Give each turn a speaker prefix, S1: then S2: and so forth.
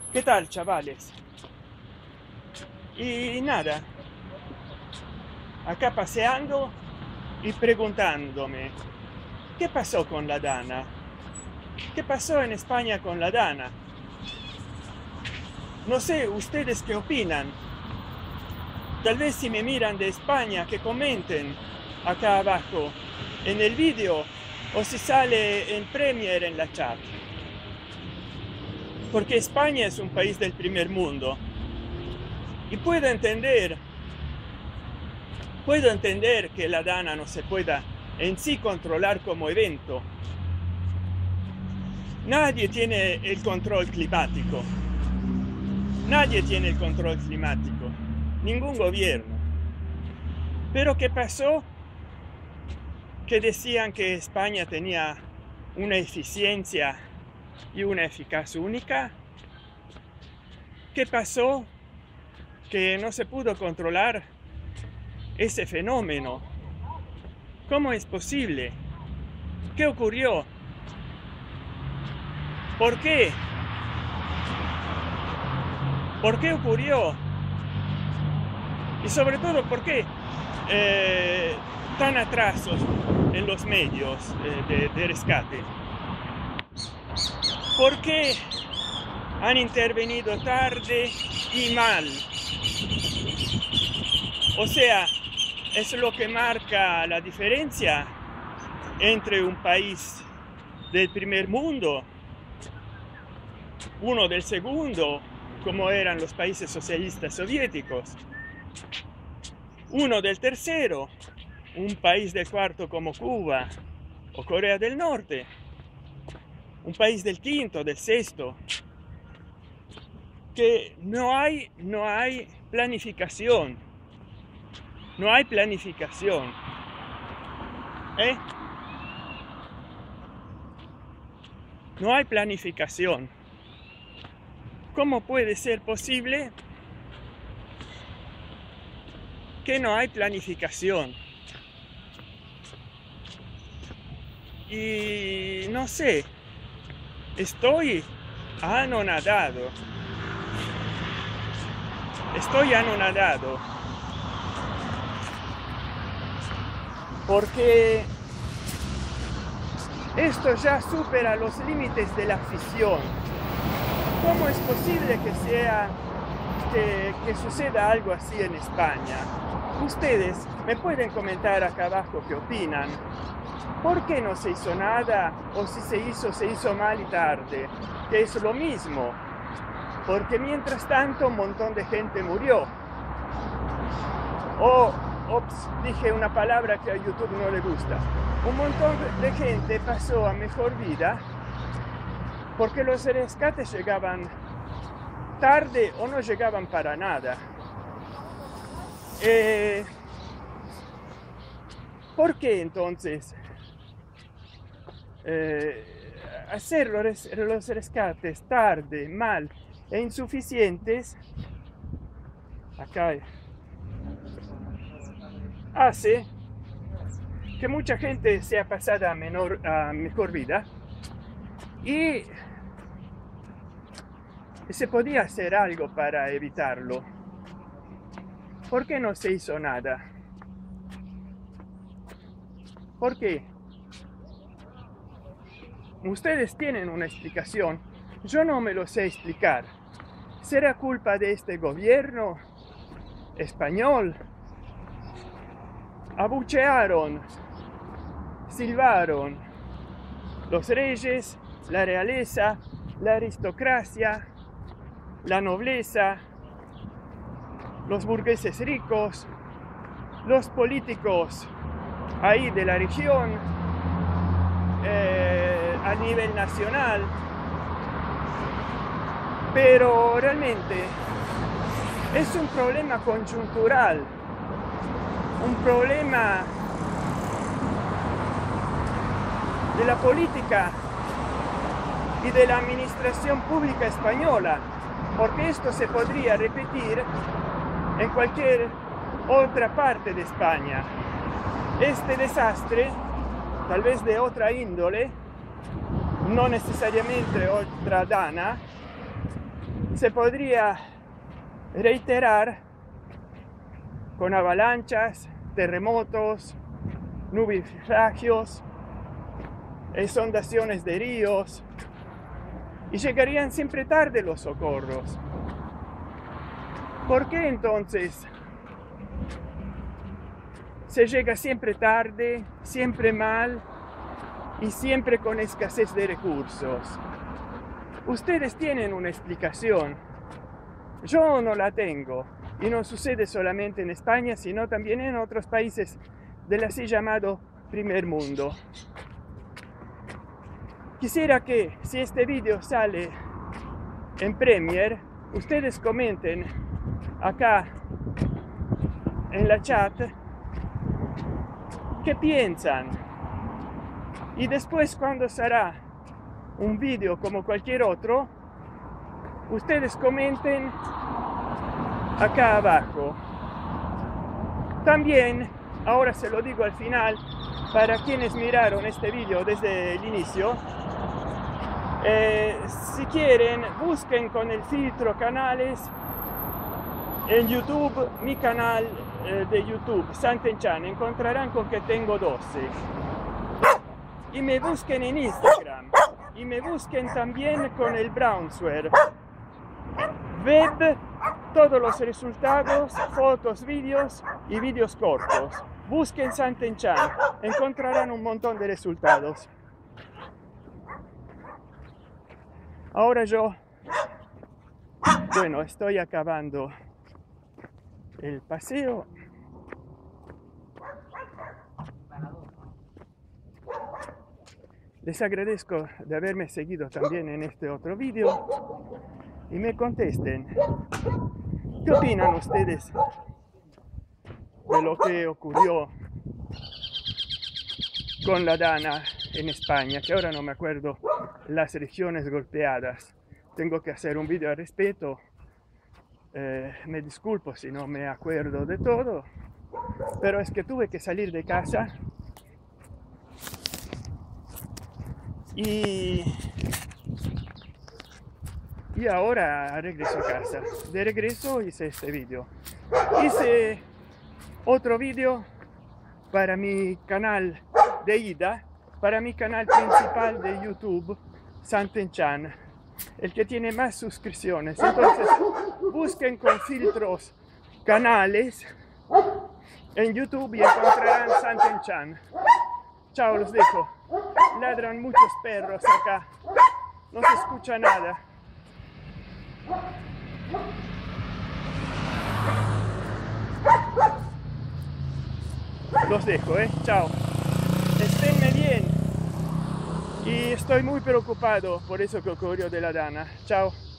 S1: ¿Qué tal, chavales? Y nada, acá paseando y preguntándome, ¿qué pasó con la Dana? ¿Qué pasó en España con la Dana? No sé, ¿ustedes qué opinan? Tal vez si me miran de España, que comenten acá abajo en el vídeo o si sale en Premiere en la chat. Porque España es un país del primer mundo y puedo entender que la Dana no se pueda en sí controlar como evento. Nadie tiene el control climático. Nadie tiene el control climático. Ningún gobierno. Pero ¿qué pasó? Que decían que España tenía una eficiencia y una eficacia única. ¿Qué pasó? Que no se pudo controlar ese fenómeno. ¿Cómo es posible? ¿Qué ocurrió? ¿Por qué? ¿Por qué ocurrió? Y sobre todo, ¿por qué tan atrasos en los medios de rescate? ¿Por qué han intervenido tarde y mal? O sea, es lo que marca la diferencia entre un país del primer mundo, uno del segundo, como eran los países socialistas soviéticos, uno del tercero, un país del cuarto como Cuba o Corea del Norte, un país del quinto, del sexto, que no hay planificación, no hay planificación, ¿eh? No hay planificación. ¿Cómo puede ser posible que no hay planificación? Y no sé, estoy anonadado. Estoy anonadado. Porque esto ya supera los límites de la ficción. ¿Cómo es posible que suceda algo así en España? Ustedes me pueden comentar acá abajo qué opinan. ¿Por qué no se hizo nada? O si se hizo mal y tarde, que es lo mismo. Porque mientras tanto un montón de gente murió. Dije una palabra que a YouTube no le gusta. Un montón de gente pasó a mejor vida porque los rescates llegaban tarde o no llegaban para nada. ¿Por qué entonces hacer los rescates tarde, mal e insuficientes acá hace que mucha gente sea pasada a mejor vida y se podía hacer algo para evitarlo? ¿Por qué no se hizo nada? ¿Por qué? Ustedes tienen una explicación. Yo no me lo sé explicar. ¿Será culpa de este gobierno español? Abuchearon, silbaron los reyes, la realeza, la aristocracia, la nobleza, los burgueses ricos, los políticos ahí de la región, a nivel nacional, pero realmente es un problema conjuntural, un problema de la política y de la administración pública española, porque esto se podría repetir en cualquier otra parte de España. Este desastre, tal vez de otra índole, no necesariamente otra Dana, se podría reiterar con avalanchas, terremotos, nubifragios, inundaciones de ríos, y llegarían siempre tarde los socorros. ¿Por qué entonces se llega siempre tarde, siempre mal y siempre con escasez de recursos? Ustedes tienen una explicación, yo no la tengo, y no sucede solamente en España, sino también en otros países del así llamado primer mundo. Quisiera que, si este video sale en Premiere, ustedes comenten acá en la chat qué piensan, y después, cuando será un video como cualquier otro, ustedes comenten acá abajo. También, ahora se lo digo al final, para quienes miraron este video desde el inicio, si quieren, busquen con el filtro canales en YouTube, mi canal de YouTube, Santenchan, encontrarán con que tengo 12. Y me busquen en Instagram, y me busquen también con el Brownsware Web, todos los resultados, fotos, vídeos y vídeos cortos. Busquen Santenchan, encontrarán un montón de resultados. Ahora yo, bueno, estoy acabando el paseo. Les agradezco de haberme seguido también en este otro vídeo y me contesten, ¿qué opinan ustedes de lo que ocurrió con la Dana en España? Que ahora no me acuerdo las regiones golpeadas. Tengo que hacer un vídeo al respecto. Me disculpo si no me acuerdo de todo, pero es que tuve que salir de casa y ahora regreso a casa. De regreso hice este vídeo. Hice otro vídeo para mi canal de ida, para mi canal principal de YouTube, Santenchan, el que tiene más suscripciones. Entonces, busquen con filtros canales en YouTube y encontrarán Santenchan. Chao, los dejo. Ladran muchos perros acá. No se escucha nada. Los dejo, chao. Esténme bien. Y estoy muy preocupado por eso que ocurrió de la Dana. Chao.